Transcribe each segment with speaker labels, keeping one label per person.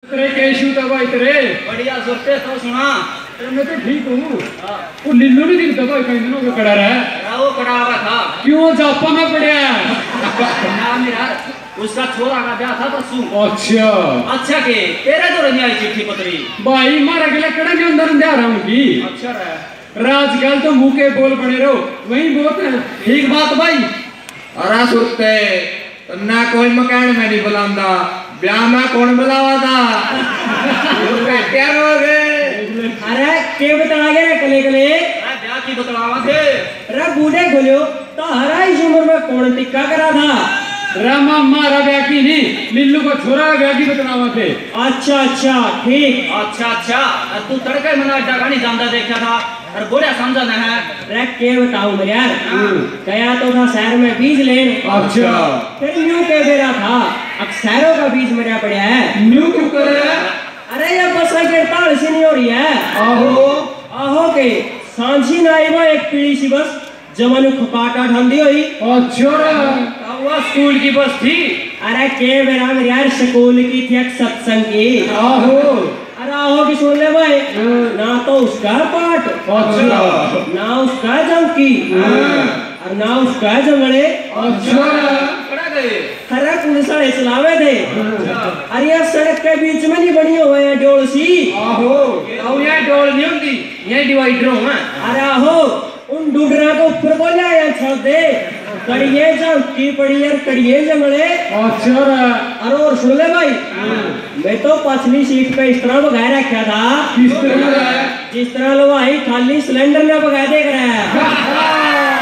Speaker 1: तेरे कैशू था भाई तेरे
Speaker 2: बढ़िया सुनते तो सुना।
Speaker 1: मैं तो ठीक हूँ। वो लिल्लू नहीं दिखता भाई कई दिनों का कड़ा रहा है।
Speaker 2: वो कड़ा हुआ था।
Speaker 1: क्यों जापा में पड़ा
Speaker 2: ना मेरा उसका छोरा का ब्याह था परसों।
Speaker 1: अच्छा
Speaker 2: अच्छा के तेरे तो नहीं आई चिट्ठी पत्री
Speaker 1: भाई मारा गला कड़ा के अंदर अंधेरा रहा उनकी।
Speaker 2: अच्छा रहा
Speaker 1: राजकल तो मुंह के बोल बने रहो वही बहुत है।
Speaker 2: ठीक बात भाई।
Speaker 3: अरे सुनते ना कोई मकान में नहीं बुलांदा ब्याह में कौन बुलावा था क्या रोगे।
Speaker 4: अरे के बता गया कले कले
Speaker 2: ब्याह की बतलावा थे।
Speaker 4: अरे बूढ़े खोलो तो हरा इस उम्र में कौन टिक्का करा था।
Speaker 1: रामा मारा ब्याकी नहीं लिल्लू को छोरा ब्याह की बतलावा थे।
Speaker 4: अच्छा अच्छा ठीक।
Speaker 2: अच्छा अच्छा तू तड़के मना जगह नहीं जानता देखा था और बोले समझा ना है।
Speaker 4: अरे के बताऊं मेरे यार गया तो था शहर में बीज लेन।
Speaker 1: अच्छा
Speaker 4: फिर न्यू के बेरा था अब शहरों का बीज मरिया पड़ा है।
Speaker 1: न्यू क्यों करे।
Speaker 4: अरे ये बस की हड़ताल से नहीं हो रही है।
Speaker 1: आहो
Speaker 4: आहो के सांझी ना आई वो एक पीली सी बस जमाने खपाटा ठंडी हुई।
Speaker 1: अच्छा
Speaker 2: वो स्कूल की बस थी।
Speaker 4: अरे के बेरा मेरे यार स्कूल की थी एक सत्संग की।
Speaker 1: आहो
Speaker 4: अरे आहो की सुन ले भाई ना तो उसका पाठ
Speaker 1: अच्छा
Speaker 4: ना उसका जमकी और ना उसका जंगड़े।
Speaker 1: अच्छा
Speaker 2: कड़ा गए।
Speaker 4: अरे पुलिस वाले चलावे थे। अरे यार सड़क के बीच में नहीं बनी हुए हैं डोल सी।
Speaker 1: आहो
Speaker 2: अब यहाँ डोल नहीं होती यही डिवाइडर हूँ मैं।
Speaker 4: अरे आहो उन डूडरा को ऊपर बोला या छोड़ दे कड़िए जमकी पड़ी यार कड़िए जंगड़े।
Speaker 1: अच्छा
Speaker 4: अरे और सुन ले भाई मैं तो पछली सीट पे इस तरह बगाए रखा था
Speaker 1: किस तरह
Speaker 4: जिस तरह लो भाई खाली सिलेंडर में बगाए देख रहा है।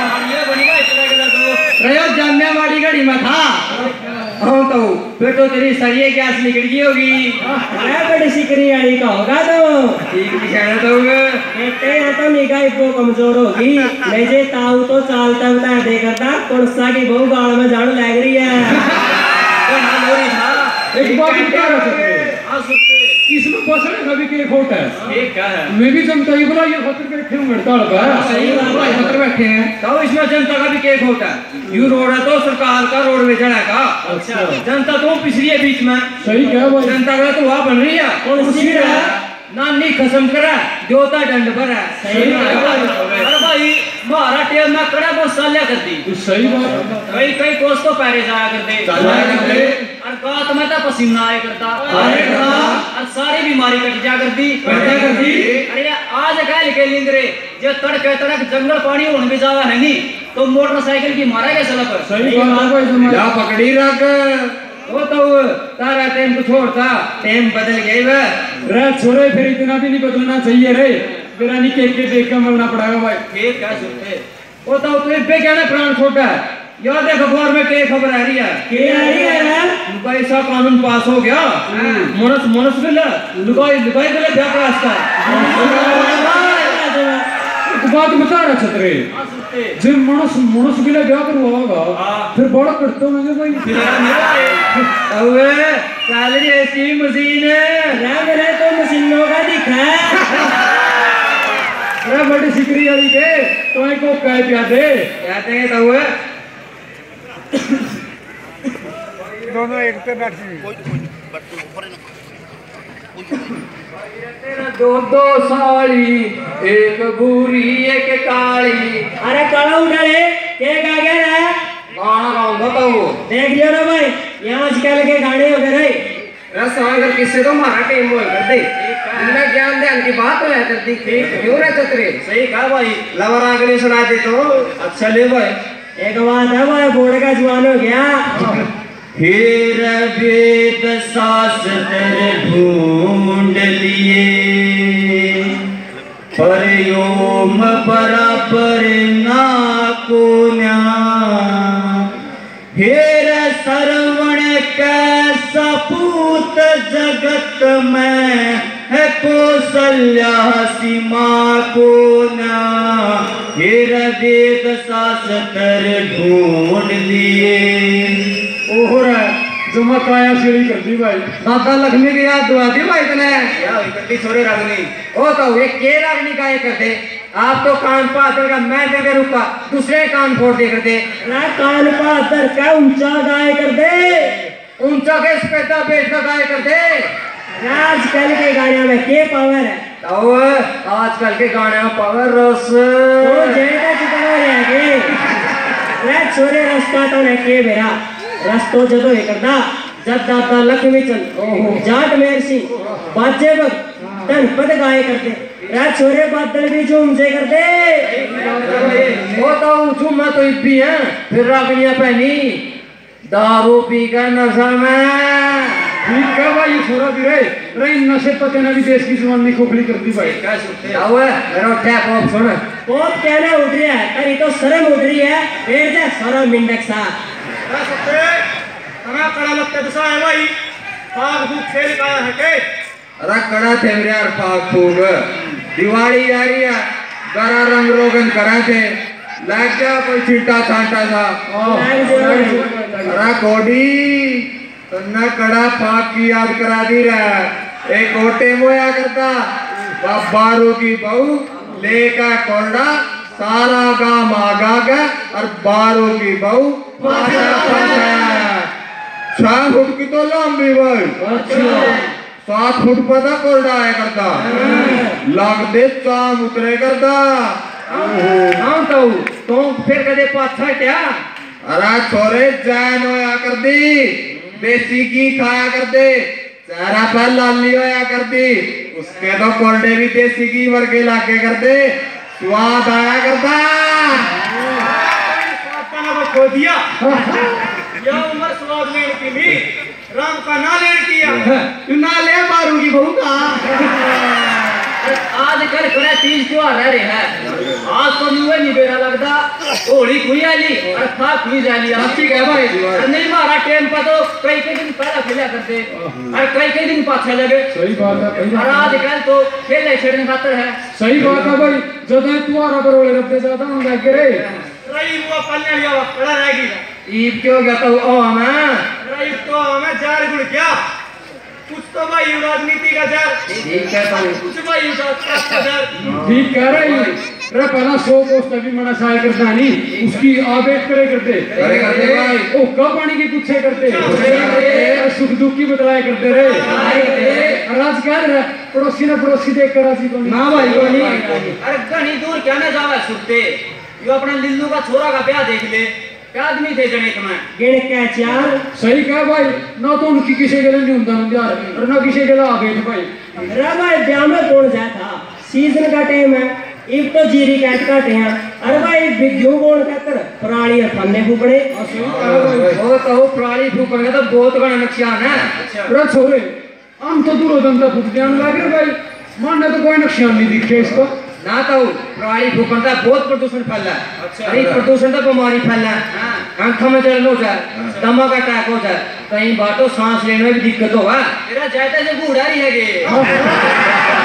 Speaker 2: रयो जानने वाली गाड़ी में था। हाँ तो फिर तो तेरी सरिये गैस निकल गई होगी।
Speaker 4: अरे बड़ी सिकरी वाली का होगा तो
Speaker 2: ठीक निशाना तो
Speaker 4: कहते हैं तो निगाह इतनी कमजोर होगी मैं जे ताऊ तो चालता बता दे करता कुर्सा की बहु गाड़ में झाड़ू लग रही है।
Speaker 1: एक बात क्या रह सकते इसमें बसने का भी के खोट है।
Speaker 2: ठीक है
Speaker 1: मैं भी जनता ही बुला ये खतर बैठे हूँ हड़ताल पर।
Speaker 2: सही बात है खतर बैठे हैं तो इसमें जनता का भी केक होता है। यू रोड है तो सरकार का रोड बेचना का। अच्छा जनता तो पिछड़ी है बीच में।
Speaker 1: सही क्या भाई
Speaker 2: जनता का तो वहाँ बन रही है
Speaker 4: कौन सी है
Speaker 2: नानी खसम करा जोता डंड पर है।
Speaker 4: सही
Speaker 2: अरे भाई मारा टेल में कड़ा बहुत सालिया कर दी।
Speaker 1: सही बात
Speaker 2: कई कई कोस तो पैरे जाया करते और गात में तो पसीना आया करता और सारी बीमारी कट जा करती। अरे आज कल के लिंगरे जो तड़के तड़क जंगल पानी होने भी जावा है नहीं तो मोटरसाइकिल की मारा गया सड़क पर।
Speaker 1: सही बात है भाई
Speaker 3: या पकड़ी रख
Speaker 2: वो तो तारा टाइम को छोड़ता टाइम बदल गए वह।
Speaker 1: रे छोरे फिर इतना भी नहीं बदलना चाहिए रे मेरा नहीं के देख कर मरना पड़ेगा भाई।
Speaker 2: ठीक है सुनते वो तो तुझे पे क्या ना प्राण छोटा है यार देख अखबार में क्या खबर आ रही है।
Speaker 4: क्या आ रही है यार
Speaker 2: लुगाई ऐसा कानून पास हो गया मनस मनस बिल लुगाई लुगाई बिल ब्याह का रास्ता।
Speaker 1: बात बता रहा छतरे जब मनुष्य मनुष्य के लिए ब्याह करवा होगा फिर बड़ा करते होंगे भाई।
Speaker 2: अबे सैलरी ऐसी मशीन है
Speaker 4: मेरे तो मशीनों का दिखा
Speaker 1: अरे बड़ी सिकरी वाली के तो को कह पिया दे
Speaker 2: कहते हैं तो हुए
Speaker 1: दोनों एक पे बैठी दो दो साली एक बूरी एक काली।
Speaker 4: अरे काला उठा रे क्या गा गया रे
Speaker 2: गाना गाऊंगा तो
Speaker 4: देख लियो ना भाई यहाँ आजकल के गाने हो गए
Speaker 2: रस अगर किससे तो मारा टीम वो कर दे इनमें ज्ञान ध्यान की बात है करती क्यों रे चतरे। सही कहा भाई लवर आगे सुना दे तो अच्छा ले भाई।
Speaker 4: एक बात है भाई बोर्ड का जुआन हो गया
Speaker 2: फिर वेद सास तेरे ढूंढ लिए पर योम बराबर ना को न्या हेर सरवण कैसा पूत जगत में है कौशल्या सीमा को न्या हेर वेद सास तेरे ढूंढ लिए।
Speaker 1: ओहर जो मैं काया सीढ़ी कर दी भाई
Speaker 2: दादा लक्ष्मी की याद दुआ दी भाई तने यार करती छोरे रागनी ओ तो ये के रागनी का ये करते आप तो कान पातर का मैं देकर रुका दूसरे कान फोड़ दे करते
Speaker 4: ना कान पातर का ऊंचा गाय कर दे
Speaker 2: ऊंचा के स्पेटा पेट का गाय करते
Speaker 4: ना आजकल के गाने में के पावर है?
Speaker 2: तो आजकल के गाने में पावर रस
Speaker 4: तो जेड़ा चिकनो रह गए रे छोरे रास्ता तो ने के बेरा रास्तो जदो हे करदा जब दादा लक्ष्मी चंद जाट मेर सिंह बाजे वक्त तन पद गाए करते रे छोरे बादल भी झूम से करते
Speaker 2: वो तो झूमा तो इब्बी है फिर रागनिया पहनी दारू पी कर नशा में
Speaker 1: ठीक है भाई, ये छोरा भी रहे रे नशे पते ने भी देश की जवानी खोखली कर दी भाई।
Speaker 2: क्या सुनते आओ मेरा टैप ऑफ सुन
Speaker 4: पोप कहने उठ रही है तरी तो शर्म उठ रही है फिर से शर्म इंडेक्स सा
Speaker 5: क्या सुनते हमें कड़ा लगता दसा है भाई फाग फूक खेल का है के
Speaker 3: अरे कड़ा थे मेरे यार पाक फूक दिवाली आ रही है गरा रंग रोगन करा थे लग गया कोई छीटा छांटा सा अरे कोडी तन्ना कड़ा पाक की याद करा दी रहा एक ओटे मोया करता बाबारों की बहू लेका कोरडा सारा गांव आगा गया और बारों की बहू पाशा पाशा 6 फुट की तो लंबी भाई 7 फुट पता कोरडा है करता लाग दे चाम उतरे करता
Speaker 2: हाँ तो फिर कदे पाछा क्या
Speaker 3: अरे छोरे जैन होया कर दी देसी घी खाया कर दे चेहरा पर लाली होया कर दी उसके तो कोरडे भी देसी घी वर्गे लाके कर दे स्वाद आया करता
Speaker 5: तो खो दिया यह उम्र स्वाद लेने की ली राम का ना लेने किया
Speaker 3: तू ना ले बारू की बहू का
Speaker 2: आजकल करे तीज त्योहार रह रहे हैं आज तो न्यू नहीं बेरा लगता होली खुई आली और खा खुई जाली
Speaker 3: अच्छी कह भाई
Speaker 2: नहीं मारा टेम पर तो कई दिन पहला खेला करते और कई दिन पाछा लगे
Speaker 1: सही बात है
Speaker 2: और आजकल तो खेलने छेड़ने खातर है
Speaker 1: सही बात है भाई, जदा तुम्हारा पर ओले रब्बे ज्यादा हम लग गए
Speaker 5: रही वो पन्ने लिया कड़ा रहेगी
Speaker 2: ईब क्यों कहता हूँ ओ मैं
Speaker 5: रही तो हमें जार गुड़ क्या कुछ तो भाई राजनीति का जार
Speaker 2: ठीक है भाई
Speaker 5: कुछ भाई का जार
Speaker 1: ठीक कह रही रे पहला 100 पोस्ट अभी मना साय करता नहीं उसकी आवेट करे करते
Speaker 3: भाई
Speaker 1: ओ कब पानी की पूछे करते और सुख दुख की बतलाए करते रे और आज क्या रे पड़ोसी ने पड़ोसी देख कर राजी को
Speaker 2: ना भाई को नहीं अरे घनी दूर क्या ना जावा सुनते यो अपना लिल्लू का छोरा का ब्याह देख ले क्या आदमी थे जनेक में
Speaker 4: गिण के चार
Speaker 1: सही कहा भाई, ना तो उनकी किसी गले नहीं होता यार और ना किसी गला आवेट भाई
Speaker 4: रे भाई ब्याह में कौन जाता था सीजन का टाइम है इब तो जीरी कैट काटे हैं अरे भाई बिग्यू कौन कहकर पुरानी फन्ने फूकड़े
Speaker 2: वो तो पुरानी फूकड़े तो बहुत बड़ा नुकसान है
Speaker 1: रे छोरे हम तो दूर होता फूक जान लगे भाई मानने तो कोई नुकसान नहीं दिखे इसको
Speaker 2: ना तो पुरानी फूकण का बहुत प्रदूषण फैला है अरे प्रदूषण का बीमारी फैला है आंखों में जलन हो जाए दमा का अटैक हो जाए कहीं बातों सांस लेने में भी दिक्कत होगा तेरा जायदा से बूढ़ा ही है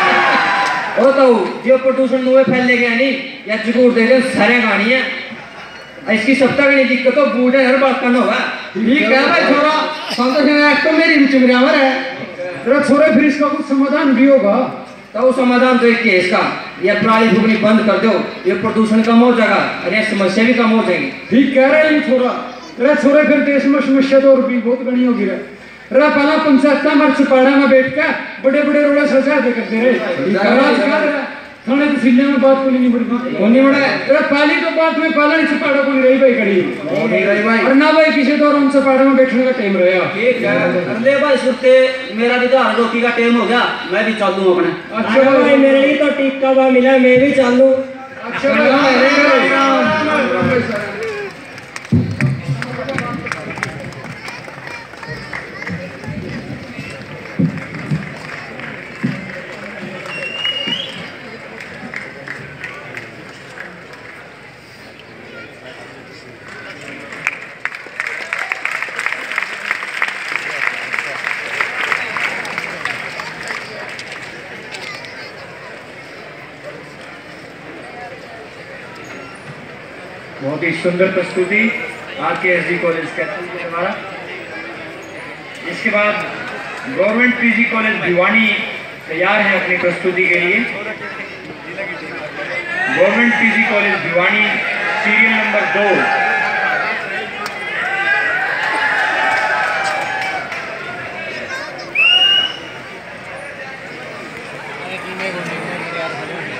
Speaker 2: वो तो जो प्रदूषण नुए फैलने गया नहीं या जरूर दे दे सारे गाड़ी है इसकी सब तक नहीं दिक्कत हो बूढ़े हर बात करना होगा
Speaker 1: ठीक है भाई छोरा संतोष तो मेरी भी चिमरियावर है तेरा छोरे फिर इसका कुछ समाधान भी होगा
Speaker 2: तो समाधान तो एक केस का ये पराली फूकनी बंद कर दो ये प्रदूषण कम हो जाएगा और ये समस्या भी कम हो जाएगी
Speaker 1: ठीक कह रहे हैं छोरा रे छोरे फिर देश में समस्या तो और भी बहुत बड़ी होगी रे पहला पंचायत मर चुपाड़ा में बैठ के बड़े बड़े रोड़े सजा दे करते रहे थाने तहसील में बात को नहीं बढ़ी पहली तो बात में पहला नहीं चपाड़ा को नहीं रही भाई कड़ी और ना भाई किसी तो उन चपाड़ा में बैठने का टाइम रहेगा
Speaker 2: ठीक है ले भाई सुनते मेरा भी तो रोटी का टाइम हो गया मैं भी चलूं अपने
Speaker 4: अच्छा भाई मेरे लिए तो टिक्का हुआ मिला मैं भी चालू
Speaker 5: बहुत ही सुंदर प्रस्तुति आरकेएसडी कॉलेज कैथल के द्वारा। इसके बाद गवर्नमेंट पीजी कॉलेज भिवानी तैयार है अपनी प्रस्तुति के लिए। Government PG college Bhiwani serial number 2।
Speaker 6: में